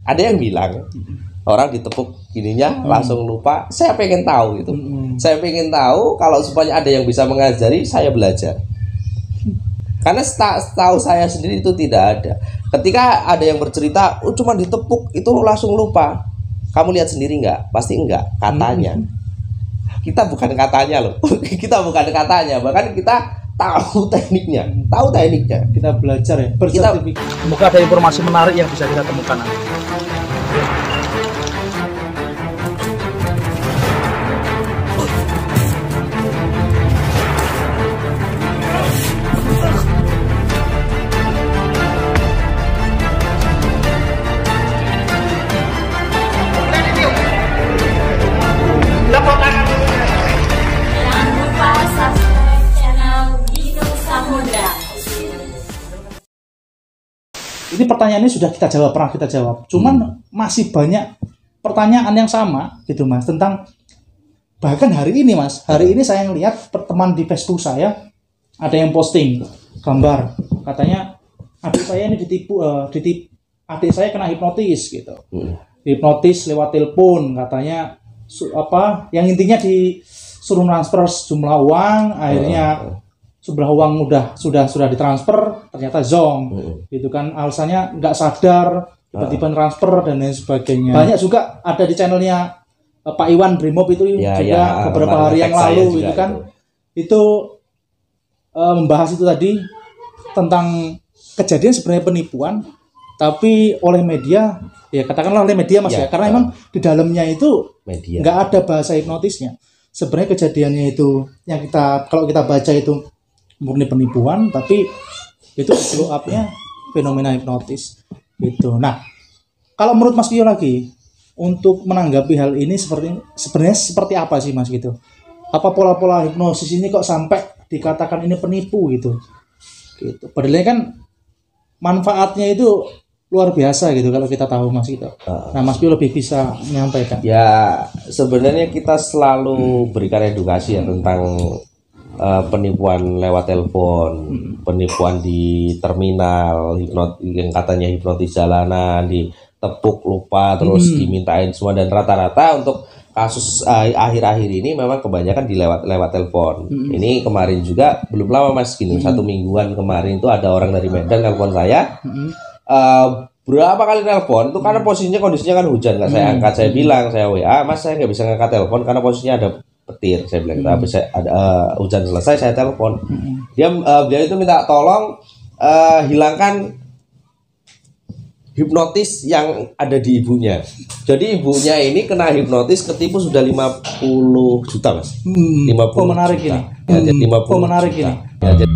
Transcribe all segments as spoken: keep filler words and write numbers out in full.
Ada yang bilang orang ditepuk gininya hmm. langsung lupa. Saya pengen tahu itu. Hmm. Saya pengen tahu kalau supaya ada yang bisa mengajari, saya belajar. Karena setahu saya sendiri itu tidak ada. Ketika ada yang bercerita, oh cuma ditepuk itu langsung lupa. Kamu lihat sendiri nggak? Pasti enggak. Katanya. Hmm. Kita bukan katanya loh. Kita bukan katanya. Bahkan kita tahu tekniknya. Tahu tekniknya. Kita belajar ya. Bersertifikat. Semoga ada informasi menarik yang bisa kita temukan. Ini pertanyaannya sudah kita jawab, pernah kita jawab. Cuman hmm. masih banyak pertanyaan yang sama gitu Mas, tentang bahkan hari ini Mas, hari ini saya ngelihat teman di Facebook saya ada yang posting gambar, katanya adik saya ini ditipu, uh, ditip, adik saya kena hipnotis gitu, hmm. hipnotis lewat telepon, katanya su, apa, yang intinya disuruh transfer sejumlah uang, akhirnya hmm. sebelah uang udah sudah sudah ditransfer, ternyata zonk, hmm. gitu kan, alasannya nggak sadar, tiba-tiba transfer dan lain sebagainya. Banyak juga ada di channelnya uh, Pak Iwan Brimob itu ya, juga ya, beberapa hari yang lalu, gitu kan, itu, itu uh, membahas itu tadi tentang kejadian sebenarnya penipuan, tapi oleh media, ya katakanlah oleh media Mas ya, ya karena uh, emang di dalamnya itu nggak ada bahasa hipnotisnya. Sebenarnya kejadiannya itu yang kita kalau kita baca itu murni penipuan, tapi itu blow up-nya fenomena hipnotis gitu. Nah, kalau menurut Mas Pio lagi untuk menanggapi hal ini seperti sebenarnya seperti apa sih Mas gitu? Apa pola-pola hipnosis ini kok sampai dikatakan ini penipu gitu? Gitu. Padahal kan manfaatnya itu luar biasa gitu kalau kita tahu Mas gitu. Nah, Mas Pio lebih bisa menyampaikan. Ya, sebenarnya kita selalu berikan edukasi ya tentang Uh, penipuan lewat telepon, hmm. penipuan di terminal, hipnot yang katanya hipnotis jalanan, ditepuk lupa terus hmm. dimintain semua, dan rata-rata untuk kasus uh, akhir-akhir ini memang kebanyakan di lewat lewat telepon. Hmm. Ini kemarin juga belum lama Mas gini, hmm. satu mingguan kemarin itu ada orang dari Medan telepon saya. Hmm. Uh, berapa kali telepon itu karena posisinya kondisinya kan hujan, nggak saya angkat, saya bilang saya W A, Mas saya nggak bisa ngangkat telepon karena posisinya ada petir, saya bilang, tapi hmm. saya ada uh, hujan selesai saya telepon. Hmm. Dia uh, dia itu minta tolong uh, hilangkan hipnotis yang ada di ibunya. Jadi ibunya ini kena hipnotis ketipu sudah lima puluh juta Mas. Hmm. lima puluh oh, menarik juta. Ini. Ya, hmm. jadi lima puluh oh, menarik juta. Ini. Ya, jadi,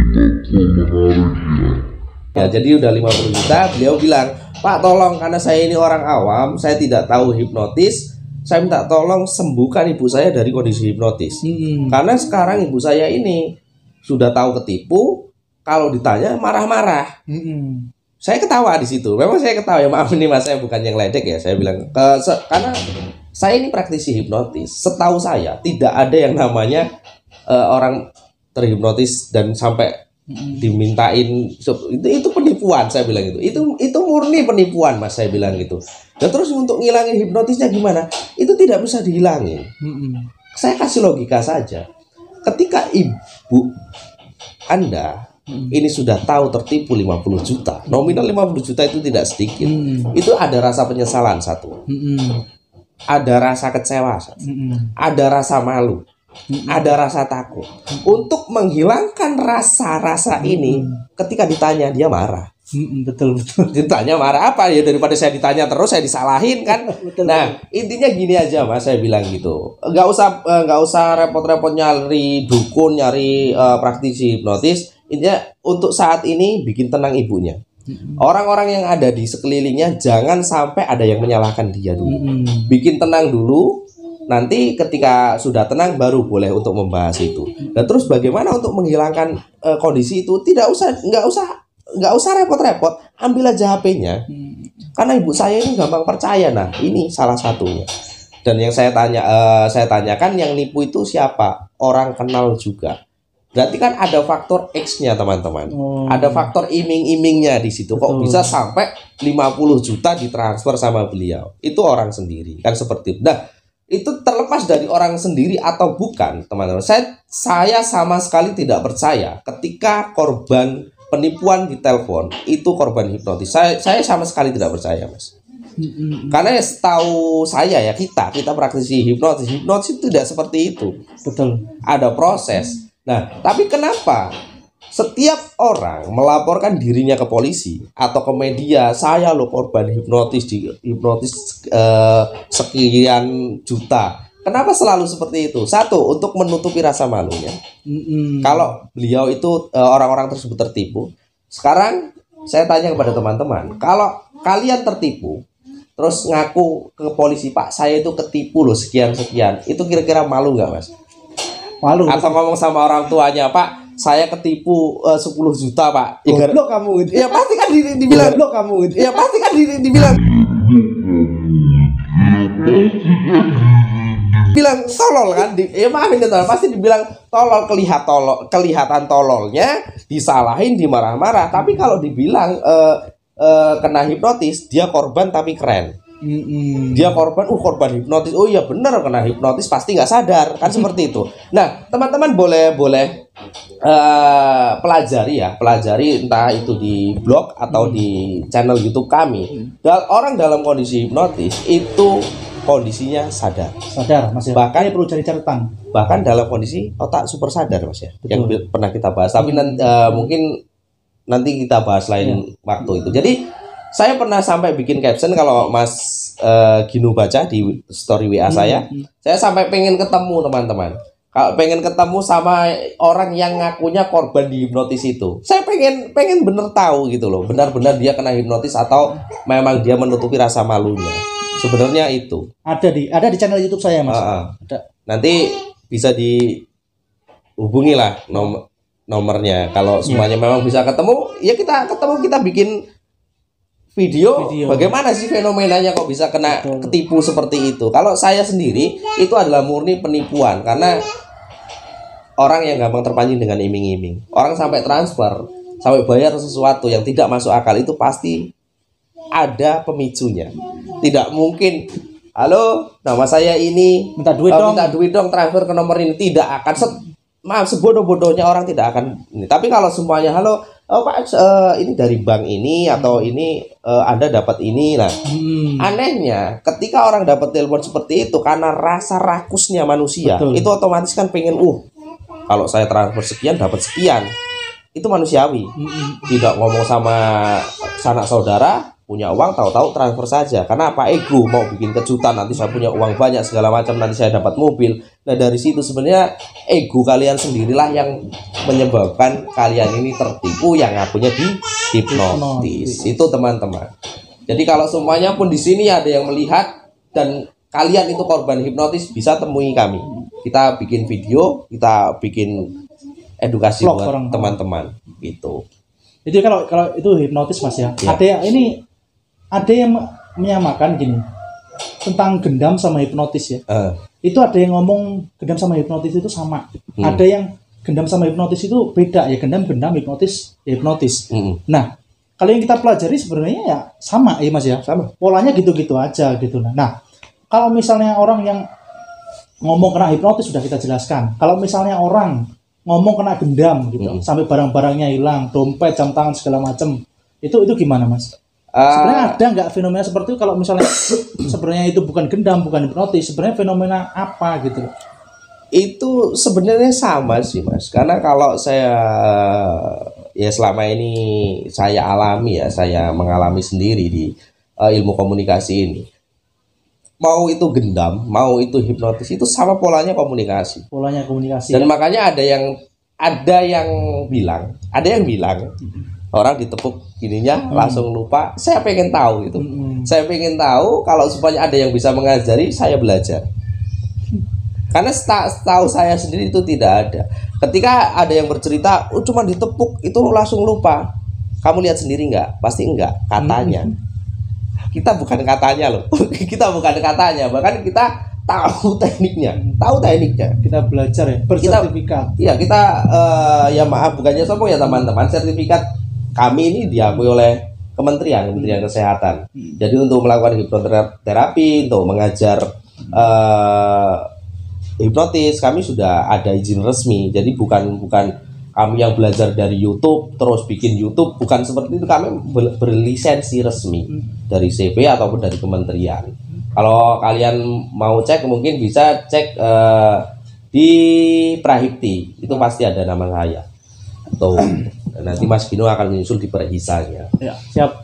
ya, jadi udah lima puluh juta. Beliau bilang, "Pak, tolong karena saya ini orang awam, saya tidak tahu hipnotis. Saya minta tolong sembuhkan ibu saya dari kondisi hipnotis." Hmm. Karena sekarang ibu saya ini sudah tahu ketipu, kalau ditanya marah-marah. Hmm. Saya ketawa di situ. Memang saya ketawa, ya maaf ini Mas, saya bukan yang ledek ya. Saya bilang ke karena saya ini praktisi hipnotis. Setahu saya tidak ada yang namanya uh, orang terhipnotis dan sampai hmm. dimintain itu itu penipuan, saya bilang itu. Itu itu murni penipuan Mas, saya bilang gitu. Dan terus untuk ngilangin hipnotisnya gimana? Itu tidak bisa dihilangin. Mm-hmm. Saya kasih logika saja. Ketika ibu Anda mm-hmm. ini sudah tahu tertipu lima puluh juta, nominal lima puluh juta itu tidak sedikit. Mm-hmm. Itu ada rasa penyesalan satu. Mm-hmm. Ada rasa kecewa satu. Mm-hmm. Ada rasa malu. Mm-hmm. Ada rasa takut. Mm-hmm. Untuk menghilangkan rasa-rasa mm-hmm. ini, ketika ditanya dia marah. Hmm, betul betul. Ditanya marah apa ya, daripada saya ditanya terus saya disalahin kan. Betul, nah betul. Intinya gini aja Mas, saya bilang gitu, nggak usah nggak usah repot-repot nyari dukun, nyari uh, praktisi hipnotis. Intinya untuk saat ini bikin tenang ibunya. Hmm. Orang-orang yang ada di sekelilingnya jangan sampai ada yang menyalahkan dia dulu. Hmm. Bikin tenang dulu. Nanti ketika sudah tenang baru boleh untuk membahas itu. Dan terus bagaimana untuk menghilangkan uh, kondisi itu? Tidak usah, nggak usah. Nggak usah repot-repot, ambil aja H P-nya. Hmm. Karena ibu saya ini gampang percaya. Nah, ini salah satunya. Dan yang saya tanya, uh, saya tanyakan yang nipu itu siapa? Orang kenal juga. Berarti kan ada faktor X-nya teman-teman. Oh. Ada faktor iming-imingnya di situ. Kok Betul. bisa sampai lima puluh juta ditransfer sama beliau? Itu orang sendiri kan seperti itu. Nah, itu terlepas dari orang sendiri atau bukan, teman-teman. Saya saya sama sekali tidak percaya ketika korban penipuan di telepon itu korban hipnotis. Saya saya sama sekali tidak percaya, Mas. Karena setahu saya ya, kita kita praktisi hipnotis, hipnotis itu tidak seperti itu. Betul. Ada proses. Nah, tapi kenapa setiap orang melaporkan dirinya ke polisi atau ke media, saya lo korban hipnotis di hipnotis eh, sekian juta. Kenapa selalu seperti itu? Satu, untuk menutupi rasa malunya. Mm-mm. Kalau beliau itu eh, orang-orang tersebut tertipu. Sekarang saya tanya kepada teman-teman, kalau kalian tertipu terus ngaku ke polisi, Pak, saya itu ketipu loh sekian-sekian, itu kira-kira malu nggak, Mas? Malu. Atau ngomong sama orang tuanya, Pak, saya ketipu uh, sepuluh juta, Pak. Ya, Goblok kamu gitu. ya pasti kan di, dibilang Goblok kamu gitu. ya pasti kan di, dibilang bilang tolol kan. Di, ya maafin ya, tolol. Pasti dibilang tolol, kelihat tolol, kelihatan tololnya, disalahin, dimarah-marah. Tapi kalau dibilang uh, uh, kena hipnotis, dia korban tapi keren. Mm-mm. Dia korban, uh korban hipnotis. Oh iya benar, kena hipnotis pasti nggak sadar kan seperti itu. Nah, teman-teman boleh boleh uh, pelajari ya, pelajari entah itu di blog atau di channel YouTube kami. Dan orang dalam kondisi hipnotis itu kondisinya sadar. Sadar, Mas ya. Bahkan Ini perlu cari catatan. Bahkan dalam kondisi otak super sadar, Mas ya. Betul. Yang bi- pernah kita bahas. Tapi nanti, uh, mungkin nanti kita bahas lain Ya. waktu itu. Jadi saya pernah sampai bikin caption kalau Mas uh, Ginu baca di story W A saya. Hmm. Saya sampai pengen ketemu teman-teman. Kalau pengen ketemu sama orang yang ngakunya korban di hipnotis itu. Saya pengen pengen bener tahu gitu loh. Benar-benar dia kena hipnotis atau memang dia menutupi rasa malunya. Sebenarnya itu. Ada di ada di channel YouTube saya, Mas. Uh-uh. Ada. Nanti bisa dihubungi lah nom- nomornya. Kalau semuanya memang bisa ketemu, ya kita ketemu, kita bikin video, Video. bagaimana sih fenomenanya kok bisa kena Betul. ketipu seperti itu. Kalau saya sendiri itu adalah murni penipuan, karena orang yang gampang terpancing dengan iming-iming. Orang sampai transfer, sampai bayar sesuatu yang tidak masuk akal itu pasti ada pemicunya. Tidak mungkin, halo, nama saya ini, Minta duit eh, dong. minta duit dong, transfer ke nomor ini. Tidak akan, se- maaf, sebodoh-bodohnya orang tidak akan ini. Tapi kalau semuanya, halo, oh Pak, eh, ini dari bank ini atau ini eh, Anda dapat ini. Nah, Hmm. anehnya ketika orang dapat telepon seperti itu, karena rasa rakusnya manusia, Betul. itu otomatis kan pengen, uh, kalau saya transfer sekian dapat sekian. Itu manusiawi. Mm-mm. Tidak ngomong sama sanak saudara, punya uang, tahu-tahu transfer saja. Karena apa? Ego, mau bikin kejutan, nanti saya punya uang banyak segala macam, nanti saya dapat mobil. Nah, dari situ sebenarnya ego kalian sendirilah yang menyebabkan kalian ini tertipu, yang ngakunya di hipnotis. Itu teman-teman. Jadi kalau semuanya pun di sini ada yang melihat dan kalian itu korban hipnotis, bisa temui kami. Kita bikin video, kita bikin edukasi Vlog buat orang. teman-teman gitu. Jadi kalau kalau itu hipnotis, Mas ya. Ya. Ada yang ini ada yang me- menyamakan gini. Tentang gendam sama hipnotis ya. Eh, Itu ada yang ngomong gendam sama hipnotis itu sama. Hmm. Ada yang gendam sama hipnotis itu beda ya. Gendam gendam, hipnotis ya hipnotis. mm-mm. Nah, kalau yang kita pelajari sebenarnya ya sama ya, Mas ya. Sama. Polanya gitu-gitu aja gitu. Nah, kalau misalnya orang yang ngomong kena hipnotis sudah kita jelaskan. Kalau misalnya orang ngomong kena gendam gitu, Mm-mm. sampai barang-barangnya hilang, dompet, jam tangan segala macam, itu itu gimana, Mas? Ah, Sebenarnya ada nggak fenomena seperti itu? Kalau misalnya sebenarnya itu bukan gendam, bukan hipnotis, sebenarnya fenomena apa gitu? itu sebenarnya sama sih Mas, karena kalau saya ya selama ini saya alami ya, saya mengalami sendiri di eh, ilmu komunikasi ini, mau itu gendam, mau itu hipnotis, itu sama polanya komunikasi. Polanya komunikasi. Dan makanya ada yang ada yang bilang, ada yang bilang orang ditepuk gininya langsung lupa. Saya pengen tahu gitu. Mm-mm. Saya pengen tahu, kalau supaya ada yang bisa mengajari, saya belajar. Karena seta- setahu saya sendiri itu tidak ada. Ketika ada yang bercerita, oh cuma ditepuk itu langsung lupa. Kamu lihat sendiri nggak? Pasti enggak. Katanya. Kita bukan katanya loh. Kita bukan katanya. Bahkan kita tahu tekniknya, tahu tekniknya. Kita belajar ya, bersertifikat. Iya, kita uh, ya maaf bukannya sombong ya teman-teman, sertifikat kami ini diakui oleh Kementerian Kementerian Kesehatan. Hmm. Jadi untuk melakukan hipnoterapi, untuk mengajar uh, hipnotis, kami sudah ada izin resmi. Jadi bukan bukan kami yang belajar dari YouTube terus bikin YouTube, bukan seperti itu. Kami berlisensi resmi dari C V ataupun dari kementerian. Kalau kalian mau cek mungkin bisa cek uh, di Prahipti, itu pasti ada nama saya. Tuh, nanti Mas Gino akan menyusul di Perhisanya. Ya, siap.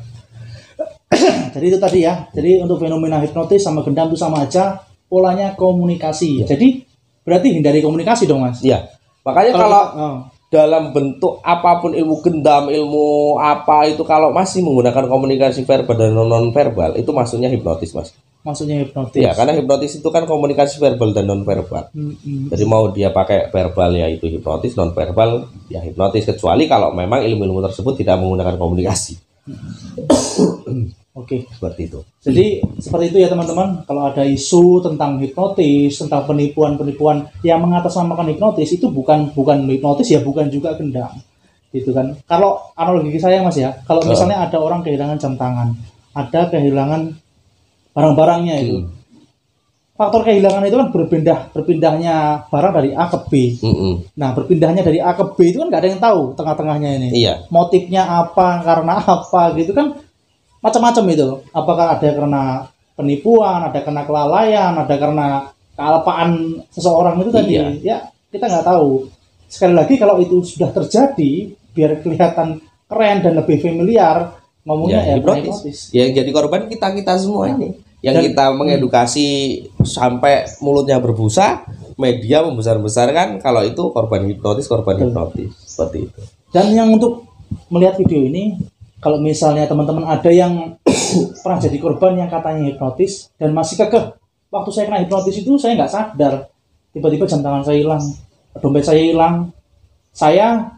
Jadi itu tadi ya. Jadi untuk fenomena hipnotis sama gendam itu sama aja, polanya komunikasi. Ya. Jadi berarti hindari komunikasi dong, Mas. Iya. Makanya kalau, kalau oh. dalam bentuk apapun, ilmu gendam, ilmu apa itu, kalau masih menggunakan komunikasi verbal dan non verbal, itu maksudnya hipnotis, Mas. Maksudnya hipnotis. Ya, karena hipnotis itu kan komunikasi verbal dan non verbal. Mm-hmm. Jadi mau dia pakai verbal ya itu hipnotis, non verbal ya hipnotis, kecuali kalau memang ilmu-ilmu tersebut tidak menggunakan komunikasi. Mm-hmm. Oke, okay. Seperti itu. Jadi seperti itu ya teman-teman. Kalau ada isu tentang hipnotis, tentang penipuan-penipuan yang mengatasnamakan hipnotis, itu bukan bukan hipnotis ya, bukan juga gendam, gitu kan. Kalau analogi saya Mas ya, kalau misalnya ada orang kehilangan jam tangan, ada kehilangan barang-barangnya itu, hmm. faktor kehilangan itu kan berpindah berpindahnya barang dari A ke B. Mm-hmm. Nah, berpindahnya dari A ke B itu kan nggak ada yang tahu tengah-tengahnya ini. Iya. Motifnya apa, karena apa, gitu kan. Macam-macam itu. Apakah ada karena penipuan, ada karena kelalaian, ada karena kealpaan seseorang itu tadi. Iya. Ya, kita nggak tahu. Sekali lagi kalau itu sudah terjadi, biar kelihatan keren dan lebih familiar, ngomongnya ya, ya hipnotis. Ya, jadi korban kita-kita semua ini. Yang dan, kita mengedukasi hmm. sampai mulutnya berbusa, media membesar-besarkan kalau itu korban hipnotis, korban betul. Hipnotis. Seperti itu. Dan yang untuk melihat video ini, kalau misalnya teman-teman ada yang pernah jadi korban yang katanya hipnotis dan masih kekeh, waktu saya kena hipnotis itu saya nggak sadar, tiba-tiba jam tangan saya hilang, dompet saya hilang, saya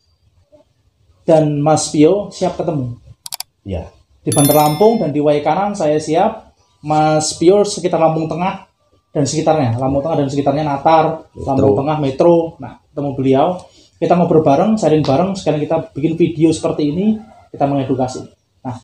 dan Mas Pio siap ketemu. Ya. Di Bandar Lampung dan di Way Kanan saya siap, Mas Pio sekitar Lampung Tengah dan sekitarnya, Lampung Tengah dan sekitarnya Natar, Metro. Lampung Tengah, Metro. Nah, ketemu beliau, kita ngobrol bareng, sharing bareng, sekarang kita bikin video seperti ini. Kita mengedukasi.